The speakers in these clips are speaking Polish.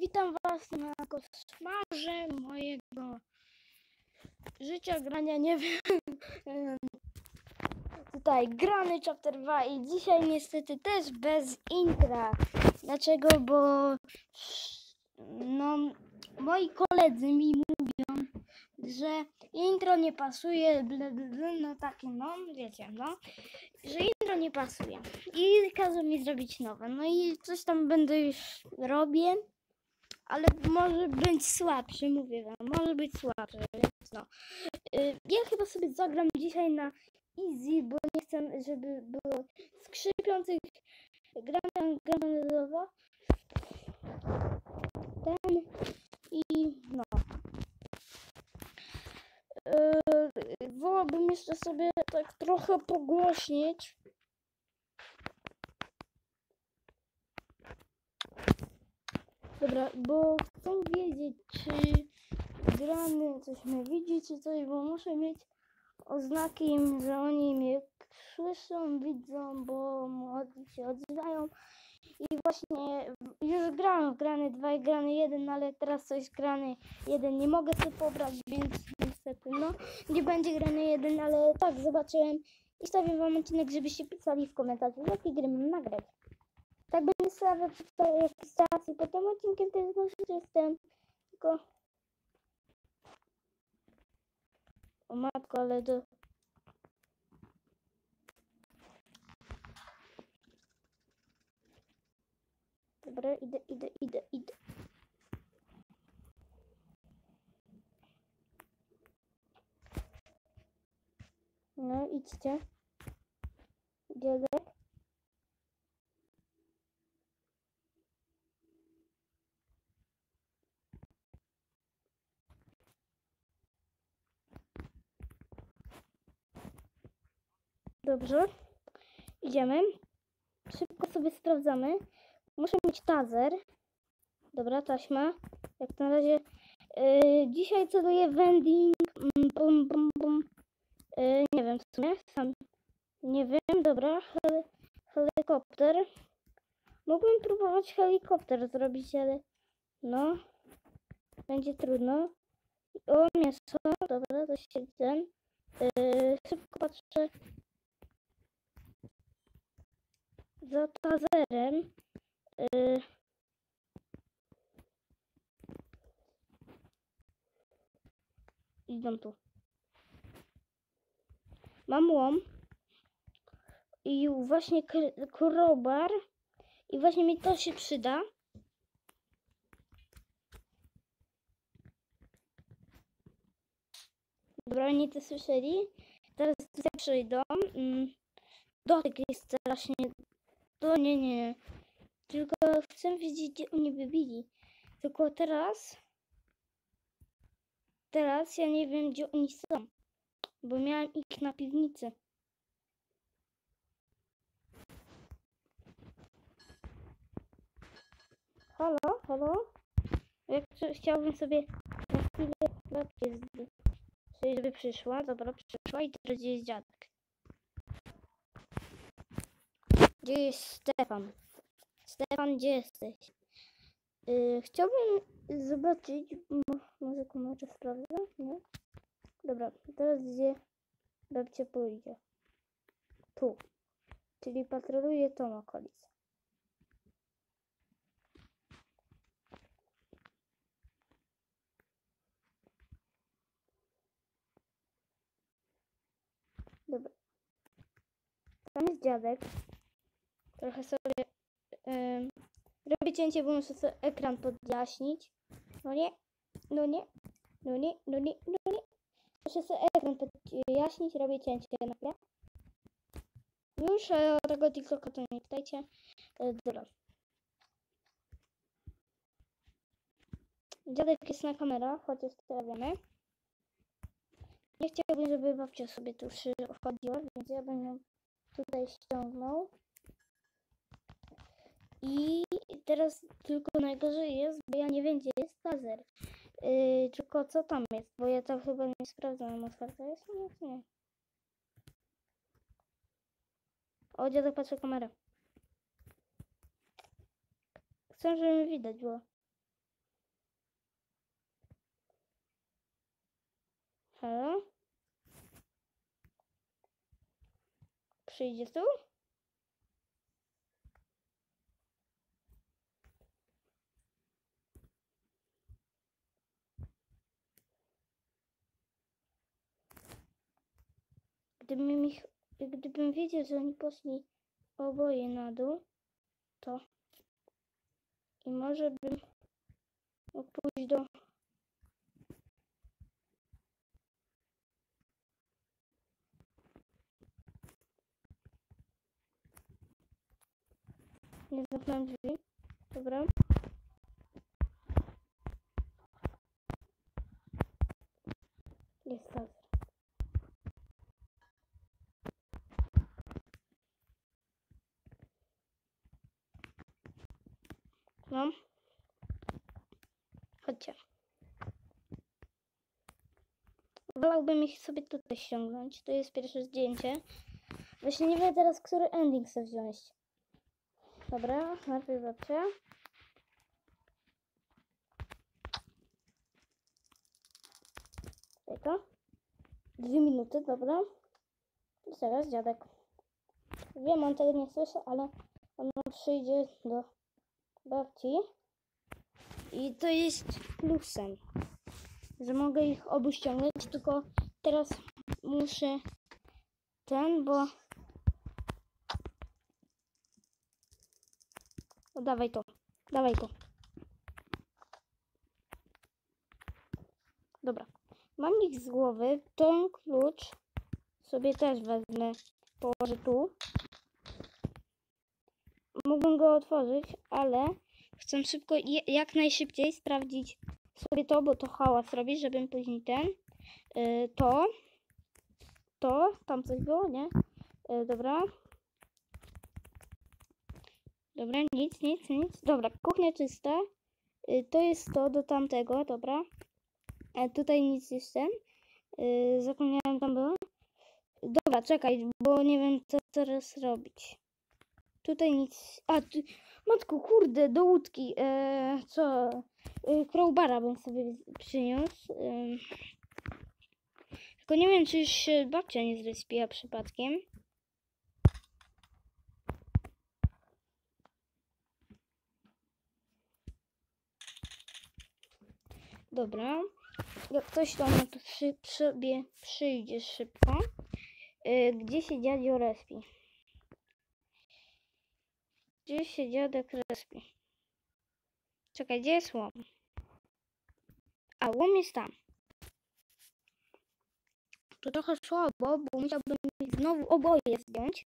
Witam Was na koszmarze mojego życia, grania, nie wiem, tutaj grany chapter 2 i dzisiaj niestety też bez intra. Dlaczego? Bo no, moi koledzy mi mówią, że intro nie pasuje, no takie, no wiecie, no, że intro nie pasuje i kazał mi zrobić nowe, no i coś tam będę już robię. Ale może być słabszy, mówię wam, może być słabszy, więc no. Ja chyba sobie zagram dzisiaj na easy, bo nie chcę, żeby było skrzypiących granadowo. Ten i no. Wolałbym jeszcze sobie tak trochę pogłośnić. Dobra, bo chcę wiedzieć, czy grany coś mnie widzi, czy coś, bo muszę mieć oznaki, że oni mnie słyszą, widzą, bo się odzywają. I właśnie już grałem w grany 2 i grany 1, ale teraz coś grany 1 nie mogę sobie pobrać, więc niestety no nie będzie grany 1, ale tak zobaczyłem i stawiam wam odcinek, żebyście pisali w komentarzu, jakie gry mam nagrać. Tak będę stawiał jakiś czas i po tym odcinkiem też może jestem tylko... O matko, ale do... Dobra, idę. No, idźcie. Dziadek. Dobrze. Idziemy. Szybko sobie sprawdzamy. Muszę mieć taser. Dobra, taśma. Jak na razie. Dzisiaj celuję vending. Nie wiem w sumie. Sam nie wiem. Dobra. Helikopter. Mógłbym próbować helikopter zrobić, ale no. Będzie trudno. O, mięso. Dobra, to się ten. Szybko patrzę. Za tazerem. Idą tu. Mam łom. I właśnie crowbar. I właśnie mi to się przyda. Dobra, oni to słyszeli. Teraz tutaj przyjdą. Dotyk jest strasznie... To nie. Tylko chcę wiedzieć, gdzie oni by byli. Tylko teraz ja nie wiem, gdzie oni są. Bo miałem ich na piwnicy. Halo? Jak chciałbym sobie na chwilę babcię żeby przyszła. Dobra, przyszła i teraz gdzie jest dziadek? Gdzie jest Stefan? Stefan, gdzie jesteś? Chciałbym zobaczyć, może kumacze sprawdzę, nie? Dobra, teraz gdzie babcia pójdzie? Tu, czyli patroluję tą okolicę. Dobra, tam jest dziadek. Trochę sobie robię cięcie, bo muszę sobie ekran podjaśnić. No nie. Muszę sobie ekran podjaśnić, robię cięcie na chwilę. Już o tego TikToka to nie pytajcie. Dobra. Dziadek jest na kamerach, chociaż to wiemy. Nie chciałbym, żeby babcia sobie tu wchodziła, więc ja bym ją tutaj ściągnął. I teraz tylko najgorzej jest, bo ja nie wiem, gdzie jest taser. Tylko co tam jest, bo ja tam chyba nie sprawdzam, otwarta jest? Nie. O, dziadek patrzy kamerę. Chcę, żeby mi widać było. Halo? Przyjdzie tu? Gdybym wiedział, że oni poszli oboje na dół, to i może bym mógł pójść do... Nie zamknąłem drzwi. Dobra. Jest tak. No. Chodźcie. Wolałbym ich sobie tutaj ściągnąć. To jest pierwsze zdjęcie. Właśnie nie wiem teraz, który ending chcę wziąć. Dobra, najpierw babcia. Czekaj. 2 minuty, dobra. I teraz dziadek. Wiem, on tego nie słyszy, ale on przyjdzie do babci. I to jest plusem, że mogę ich obu ściągnąć, tylko teraz muszę bo... O, dawaj to, dawaj to. Dobra, mam ich z głowy, ten klucz sobie też wezmę, położę tu. Mógłbym go otworzyć, ale chcę szybko, jak najszybciej sprawdzić sobie to, bo to hałas robi, żebym później tam coś było, nie? Dobra. Dobra, nic. Dobra, kuchnia czysta. To jest to do tamtego, dobra. Tutaj nic jeszcze. Zapomniałem, tam było. Dobra, czekaj, bo nie wiem, co teraz robić. Tutaj nic. Matku, kurde, do łódki. Crowbara bym sobie przyniósł. Tylko nie wiem, czy już się babcia nie zrespiła przypadkiem. Dobra. Jak ktoś tam sobie przyjdzie szybko. Gdzie się dziadzio respi? Gdzie się dziadek respi? Czekaj, gdzie jest łom? A, łom jest tam. To trochę słabo, bo musiałbym znowu oboje zdjąć.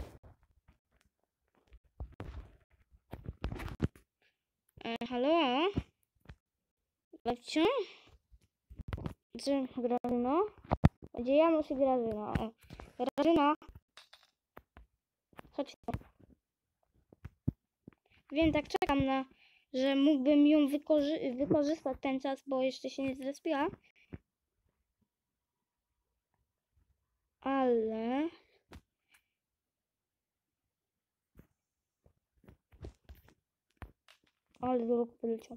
Halo? Babciu? Gdzie Grażyno? Gdzie Janusz i Grażyna? Grażyna? Chodź tu. Wiem, tak czekam że mógłbym ją wykorzystać ten czas, bo jeszcze się nie zrespiła. Ale drog poleciał.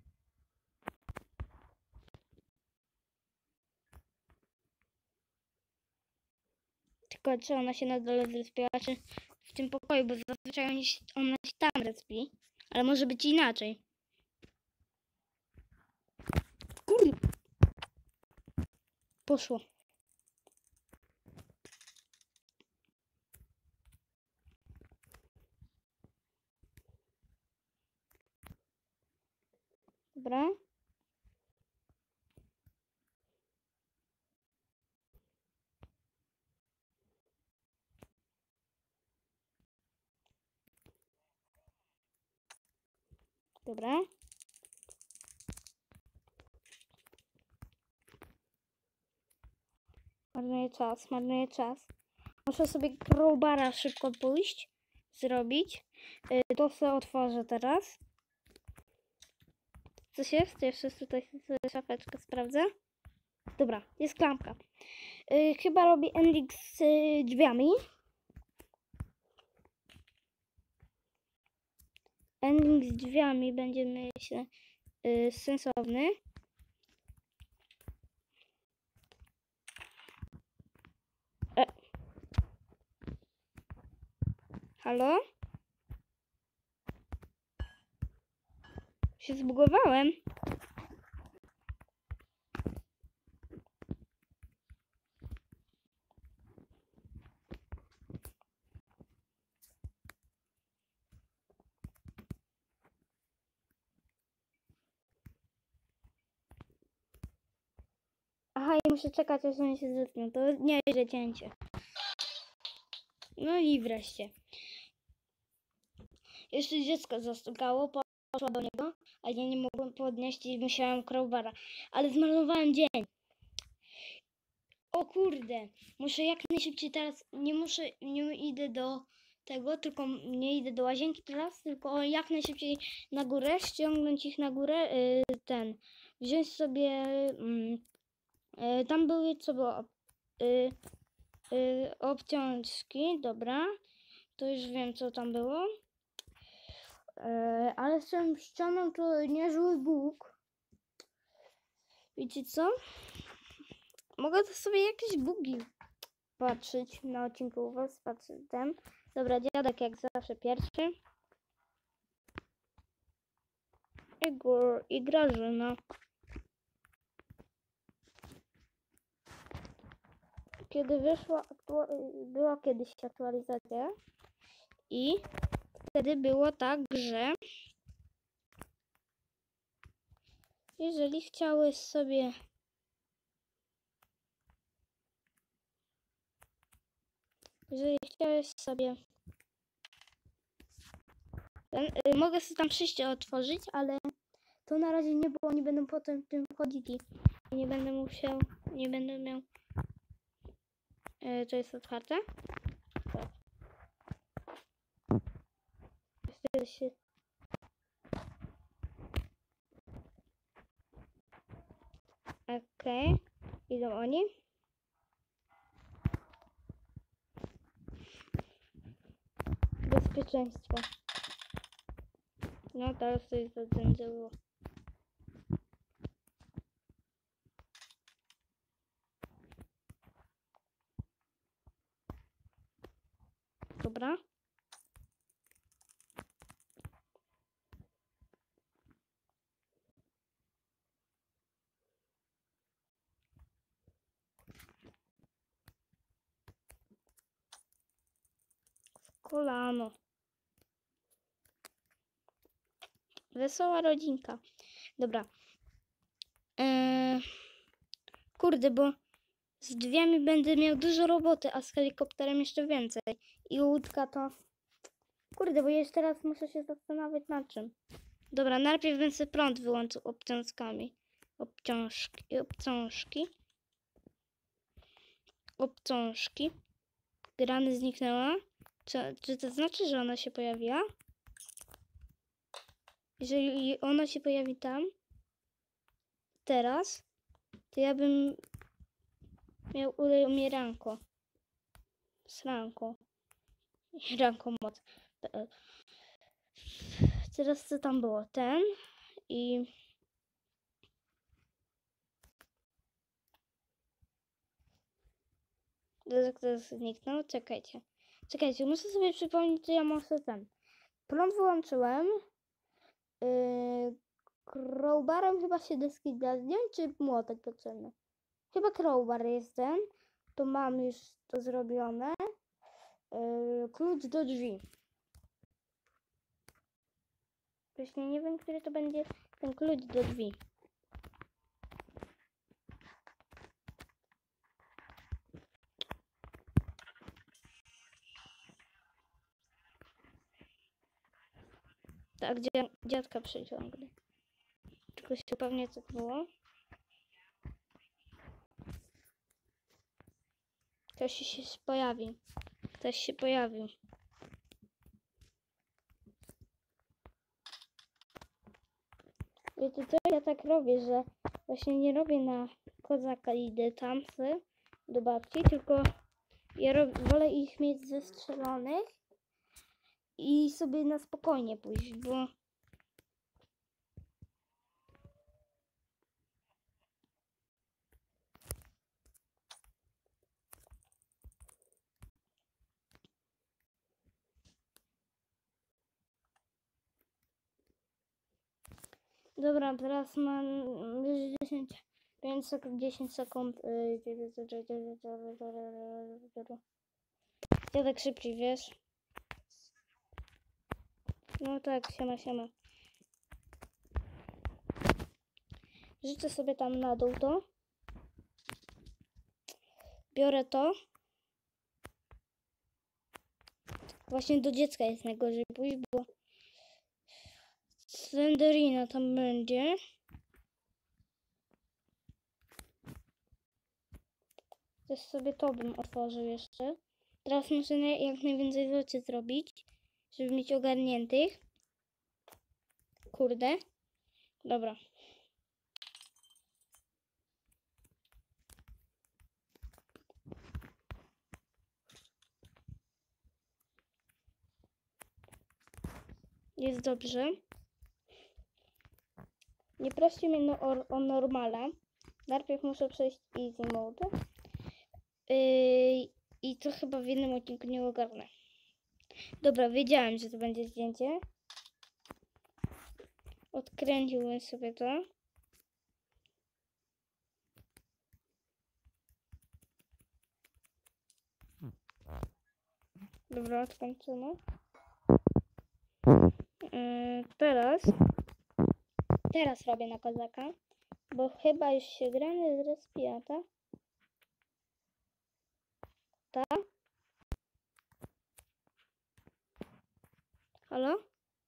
Tylko czy ona się na dole zrespiła, czy w tym pokoju, bo zazwyczaj ona się tam respi. Ale może być inaczej. Kurde. Poszło. Dobra. Dobra. Marnuję czas. Muszę sobie crowbara szybko pójść, zrobić. To sobie otworzę teraz. Coś jest? Jeszcze tutaj szafeczkę sprawdzę. Dobra, jest klamka. Chyba robi ending z drzwiami. Ending z drzwiami będzie, myślę, sensowny. Halo? Się zbugowałem. Aha, i muszę czekać, aż oni się zetną. To nie jest cięcie. No i wreszcie. Jeszcze dziecko zastukało, poszła do niego, a ja nie mogłem podnieść i musiałem crowbara. Ale zmarnowałem dzień. O kurde, muszę jak najszybciej teraz, nie idę do tego, tylko nie idę do łazienki teraz, tylko jak najszybciej na górę, ściągnąć ich na górę, wziąć sobie, tam były, co było, obciążki, dobra, to już wiem, co tam było, ale z tą ścianą to niezły Bóg. Wiecie co? Mogę to sobie jakieś bugi patrzeć na odcinku u was, patrzę ten. Dobra, dziadek jak zawsze pierwszy. I Grażyna. Kiedy wyszła, była kiedyś aktualizacja i wtedy było tak, że jeżeli chciałeś sobie mogę sobie tam przyjście otworzyć, ale to na razie nie było, nie będą potem w tym wchodzili. Nie będę musiał, nie będę miał. To jest otwarte? Tak. Wtedy się... Okej. Idą oni. Bezpieczeństwo. No teraz to jest zadzędziało. Dobra. Kolano. Wesoła rodzinka. Dobra. Kurde, bo z drzwiami będę miał dużo roboty, a z helikopterem jeszcze więcej. I łódka to... Kurde, bo jeszcze raz muszę się zastanawiać nad czym. Dobra, najpierw bym sobie prąd wyłączył obciążkami. Obciążki. Grany zniknęła. Czy to znaczy, że ona się pojawiła? Jeżeli ona się pojawi tam, teraz, to ja bym miał umieranko. Sranko. Ranko moc. Teraz co tam było? Ten i... Kto zniknął? Czekajcie, muszę sobie przypomnieć, że ja muszę ten. Prąd wyłączyłem. Crowbarem chyba się deski da zdjąć, czy młotek potrzebny? Chyba crowbar jest ten. To mam już to zrobione. Klucz do drzwi. Właśnie nie wiem, który to będzie ten klucz do drzwi. Tak, dziadka przyciągnę. Tylko się pewnie co to było. Ktoś się pojawi. Ktoś się pojawił. Wiecie co, ja tak robię, że właśnie nie robię na kozaka i idę tam do babci, tylko ja wolę ich mieć zestrzelonych i sobie na spokojnie pójść, bo Dobra, teraz mam już 5 sekund, 10 sekund. Ja tak szybciej, wiesz? No tak, siema. Rzucę sobie tam na dół to. Biorę to. Właśnie do dziecka jest najgorzej pójść, bo Slenderina tam będzie. Też sobie to bym otworzył jeszcze. Teraz muszę jak najwięcej rzeczy zrobić, żeby mieć ogarniętych. Kurde. Dobra. Jest dobrze. Nie prosi mnie o normala. Najpierw muszę przejść easy mode. I to chyba w jednym odcinku nie ogarnę. Dobra, wiedziałem, że to będzie zdjęcie. Odkręciłbym sobie to. Dobra, odkręcone. Teraz robię na kozaka, bo chyba już się grany zrespiła, tak? Tak? Halo?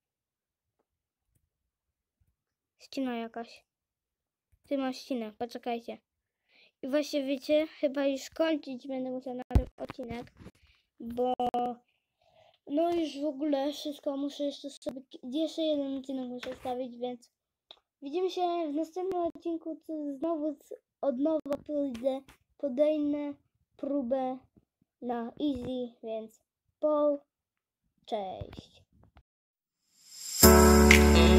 Ścina jakaś. Ty masz ścinę, poczekajcie. I właśnie wiecie, chyba już kończyć będę musiał na ten odcinek, bo no już w ogóle wszystko muszę jeszcze sobie, jeszcze jeden odcinek muszę stawić, więc widzimy się w następnym odcinku, co znowu od nowa podejmę próbę na easy, więc cześć.